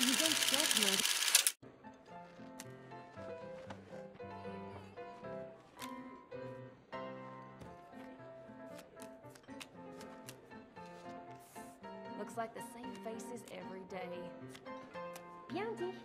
You don't get me. Looks like the same faces every day. Bien dit.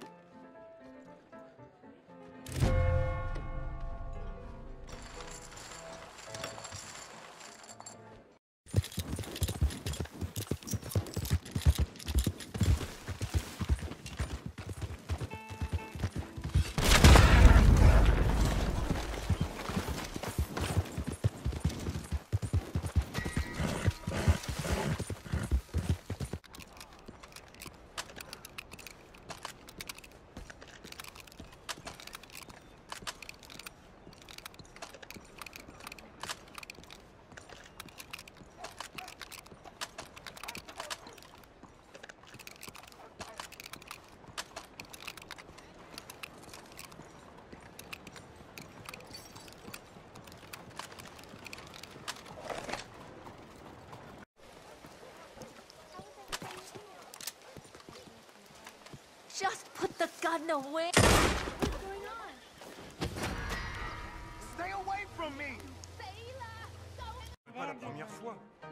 Just put the gun away! What's going on? Stay away from me! Pas la première fois.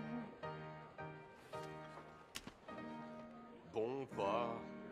Bon, va.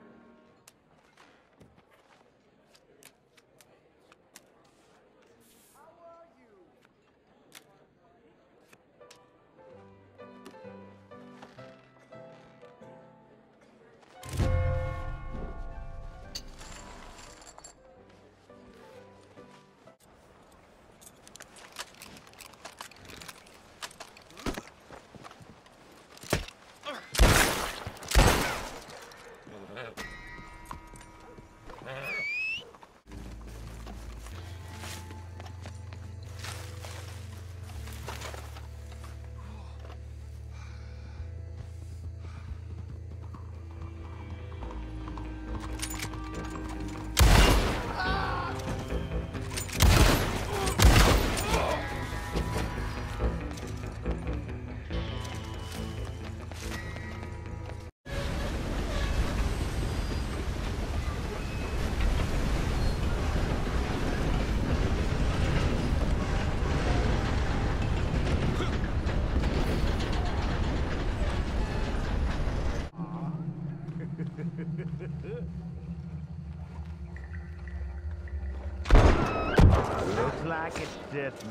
Looks like it's just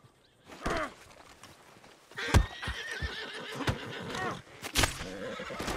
you.